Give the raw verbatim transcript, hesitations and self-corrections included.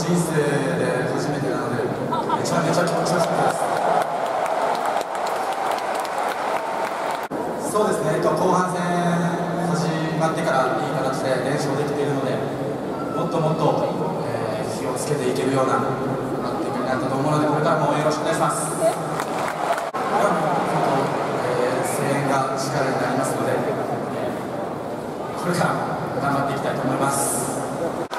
人生で初めてなので、めちゃめちゃ気持ちよかったです。そうですね、後半戦始まってからいい形で連勝できているので、もっともっと、えー、気をつけていけるようなバッティングになったと思うので、これからも応援よろしくお願いします。これはもう本当、えー、声援が力になりますので、これからも頑張っていきたいと思います。